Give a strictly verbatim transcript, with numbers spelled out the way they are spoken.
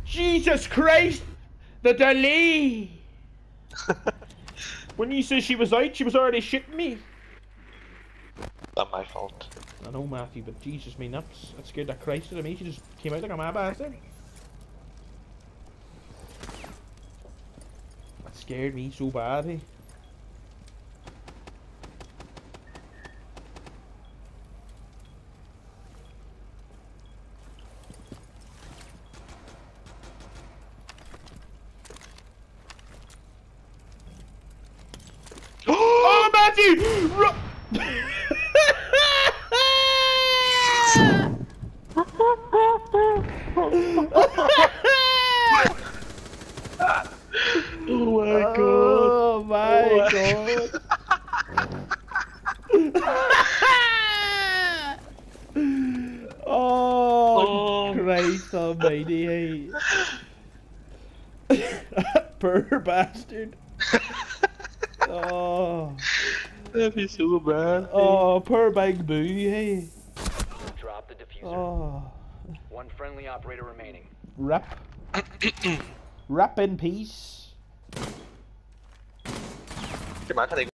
Jesus Christ! The delay! When you said she was out, she was already shitting me. Not my fault. I know, Matthew, but Jesus, me nuts. That scared the Christ out of me. She just came out like a mad bastard. That scared me so bad, hey. Oh, Matthew! Ru Oh my god! Oh my oh god! oh, Oh. Christ almighty, hey. Poor bastard. Oh. That'd be so bad. Oh, poor big boo, hey. Drop the diffuser. Oh. One friendly operator remaining. Rip. Rip in peace. Come on,